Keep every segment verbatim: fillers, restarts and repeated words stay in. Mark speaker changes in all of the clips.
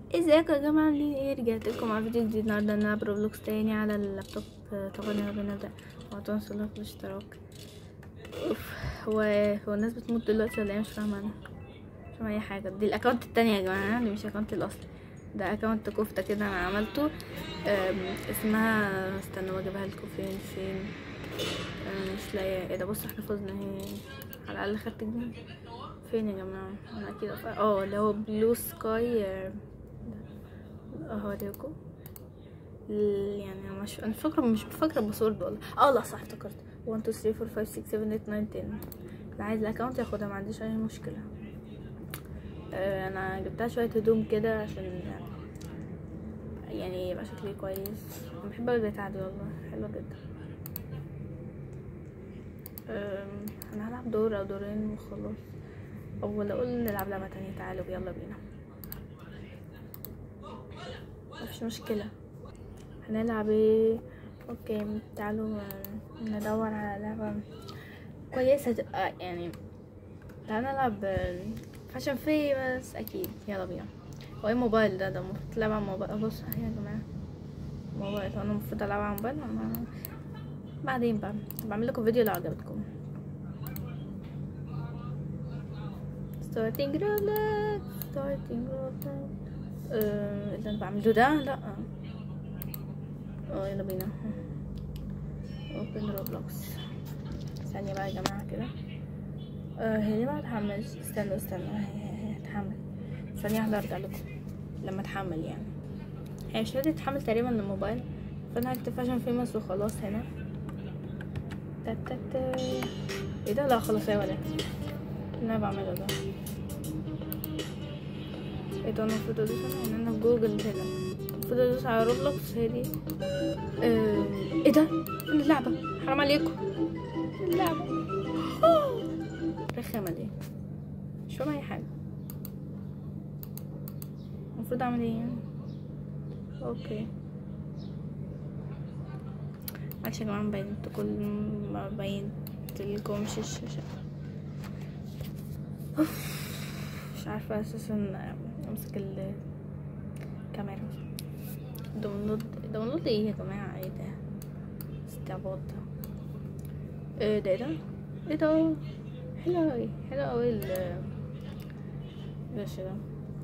Speaker 1: ازيكم يا جماعه عاملين ايه؟ رجعت لكم مع فيديو جديد. النهارده هنلعب روبلوكس تاني على اللابتوب. طبعا يلا بينا نبدا. وتنسوا لايك والاشتراك. اوف، هو هو الناس بتموت دلوقتي ولا ايه؟ مش فاهمه انا مش فاهمه اي حاجه. دي الاكونت التانية يا جماعه، دي مش اكونت الاصلي، ده اكونت كفته كده انا عملته. اسمها استنوا اجيبها لكم. فين فين مش لاقيه. ايه ده؟ بص احنا فزنا اهي، على الاقل خدت جنيه. فين يا جماعه؟ انا اكيد اه اللي هو بلو سكاي اهو ديكو. يعني انا مش انا فاكره مش فاكره الباسورد والله. اه لا صح افتكرت. واحد اتنين تلاتة اربعة خمسة ستة سبعة تمانية تسعة عشرة. اللي عايز الاكونت ياخدها، ما عنديش اي مشكله. آه انا جبتها شويه هدوم كده عشان يعني يبقى شكلي كويس. انا بحب البتاعه دي والله، حلوه جدا. آه انا هلعب دور او دورين وخلاص، او ولا اقول نلعب لعبه تانية. تعالوا يلا بينا، مفيش مشكله. هنلعب ايه؟ اوكي تعالوا ندور على لعبة كويسة تبقى يعني. تعالوا نلعب فاشن في بس اكيد. يلا بينا. هو ايه موبايل ده؟ ده المفروض تلعب على موبايل. بص اهي يا جماعة موبايل، هو انا المفروض العب على موبايل. أنا بعدين بقى بعمل لكم فيديو لو عجبتكم. starting roblox starting roblox. ايه اللي انا بعمله ده؟ لا اه يلا بينا. اوبن روبلوكس. ثانية بقى يا جماعة كده. آه هي ليه ما تحملش؟ استنوا استنوا هتحمل ثانية واحدة ارجع لكم لما تحمل. يعني هي مش راضية تتحمل تقريبا الموبايل، فانا هكتب فاشن فيمس وخلاص. هنا تتت ايه ده؟ لا خلاص يا ولد اللي انا بعمله ده. ايه ده؟ انا المفروض ادوس ان انا في جوجل هنا، المفروض ادوس على روبلوكس. هي دي. آه ايه ده؟ فين اللعبة؟ حرام عليكم اللعبة رخامة دي، مش فاهمة اي حاجة. المفروض اعمل ايه يعني؟ اوكي معلش يا جماعة مبينت كل ما بينتلكمش الشاشة. مش عارفة اساسا امسك الكاميرا. داونلود داونلود ايه يا جماعة؟ ايه ده؟ استعباط ده. ايه ده؟ ايه ده؟ ايه ده؟ حلو اوي حلو اوي ال الشاشة ده.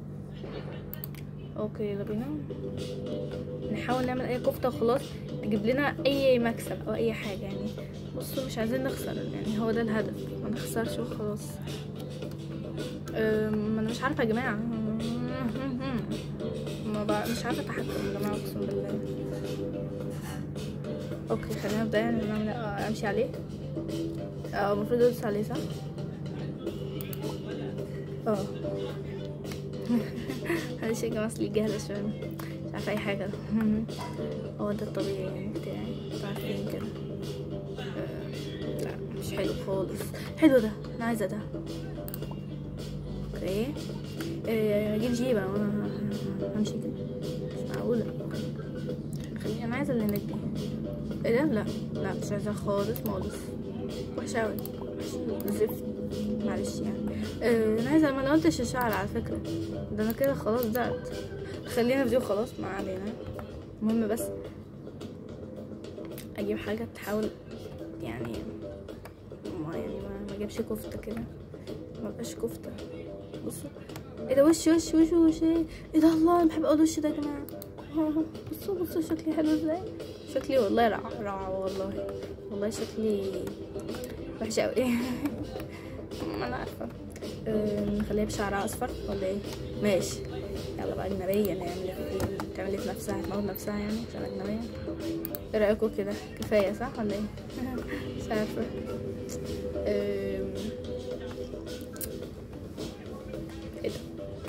Speaker 1: اوكي يلا بينا نحاول نعمل اي كفتة وخلاص، تجيب لنا اي مكسب او اي حاجة يعني. بصوا مش عايزين نخسر يعني، هو ده الهدف، ما نخسرش وخلاص. أم، انا مش عارفة يا جماعة، ما بقى مش عارفة اتحكم يا جماعة اقسم بالله. اوكي خلينا نبدأ يعني نعمل اه امشي عليه. اه المفروض ادوس عليه صح؟ اه معلش يا جماعة اصلي جاهلة شوية، مش عارفة اي حاجة. هو ده الطبيعي يعني بتاعي، انتوا عارفين كده. آه لا مش حلو خالص. حلو ده، انا عايزة ده. اوكي آه اجيب جيبة وانا همشي كده، مش معقولة. خليني انا عايزة اللي هناك دي. ايه ده؟ لا لا مش عايزة خالص خالص، وحشة اوي زفت معلش يعني. آه انا عايزة ما انا قلتش الشعر على فكرة، ده انا كده خلاص ضعت. خلينا فيديو خلاص ما علينا. المهم بس اجيب حاجة تحاول يعني ما يعني ما اجيبش كفتة كده، ما بقاش كفتة. بصوا ايه ده؟ وش وش وش وش ايه ده؟ الله انا بحب اقول وش ده يا جماعة. بصوا بصوا شكلي حلو ازاي، شكلي والله روعة روعة والله والله شكلي وحش اوي. ما انا عارفة. أه نخليها بشعرها اصفر ولا ايه؟ ماشي يلا بقى اجنبية نعمل ايه؟ تعمل في نفسها تموت نفسها يعني عشان اجنبية. ايه رايكم كده؟ كفاية صح ولا ايه؟ مش عارفة. أه ايه ده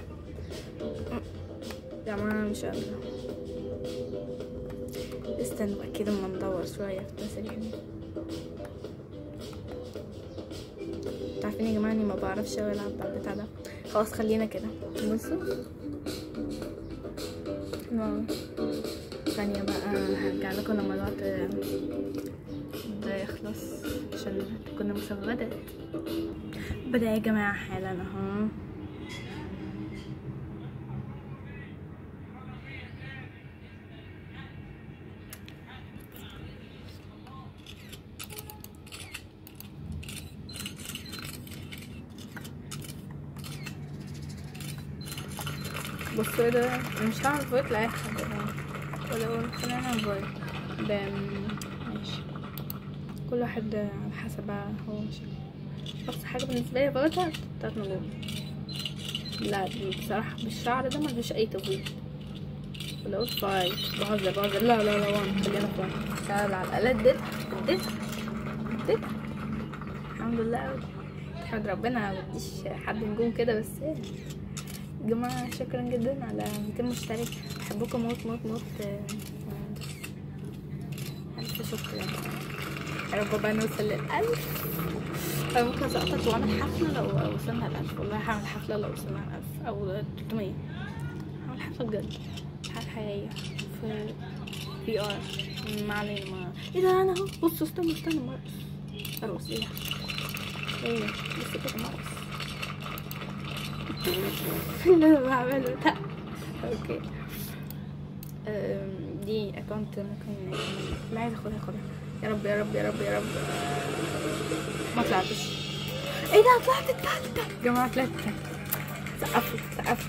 Speaker 1: يا جماعة؟ مش قادرة. استنوا بقى كده اما ندور شوية في التسريع. عارفين يا جماعة اني ما بعرفش اوي العب على البتاع ده. خلاص خلينا كده. بصوا ثانية بقى هرجع لكم لما الوقت ده يخلص عشان كنا مسودة. بدأ يا جماعة حالا اهو. بصوا ايه ده، انا مش هعمل فويت لاي حد ولا اقول خلينا نعمل فويت. ماشي، كل واحد على حسب هو مش اقصى حاجه بالنسبه لي فويتها تلات نجوم. لا بصراحه بالشعر ده ملوش اي تفويت. ولا اقول فايت، بهزر بهزر. لا لا لا وان، خلينا في وان. تعال على الالات ديت اديت اديت الحمد لله قوي، احمد ربنا مديش حد نجوم كده. بس يا جماعه شكرا جدا على ميتين مشترك، بحبكم موت موت موت. الف شكر يا رب بقى نوصل للألف. أنا ممكن اسقط واعمل حفله لو وصلنا للألف. والله هعمل حفله لو وصلنا للألف او تلتمية. هعمل حفله بجد، حاجه حقيقيه في في ار. ما علينا. ما ايه ده، انا اهو. بصوا استنوا استنوا مرقص ارقص. ايه ده ايه بس كده مرقص اللي انا بعمله ده. اوكي دي اكونت ممكن اللي عايز اخدها اخدها. يا رب يا رب يا رب يا رب ما طلعتش. ايه ده طلعت التالتة يا جماعة، طلعت التالتة. سقفوا سقفوا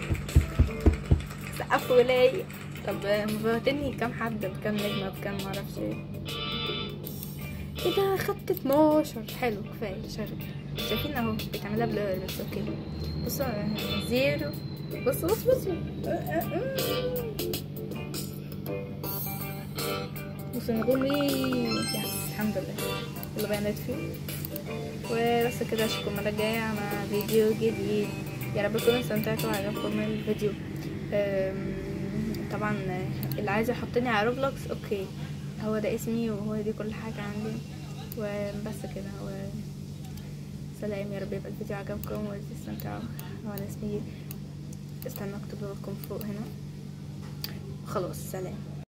Speaker 1: سقفوا ليا. طب مفوتني كام حد بكام نجمة بكام معرفش ايه. ايه ده خدت اتناشر. حلو كفاية. شغل شايفين اهو بتعملها بلور بس. اوكي بصوا زيرو. بصوا بصوا بصوا بصوا نجومي. يس الحمد لله اللي بيانات فيه. وبس كده، اشوفكم المرة الجاية مع فيديو جديد. يا رب تكونوا استمتعتوا وعجبكم الفيديو. طبعا اللي عايز يحطني على روبلوكس اوكي، هو ده اسمي وهو دي كل حاجة عندي. وبس كده وسلام. يا رب يبقى الفيديو عجبكم وتستمتعوا. هو انا اسمي استنى اكتب لكم فوق هنا. خلاص سلام.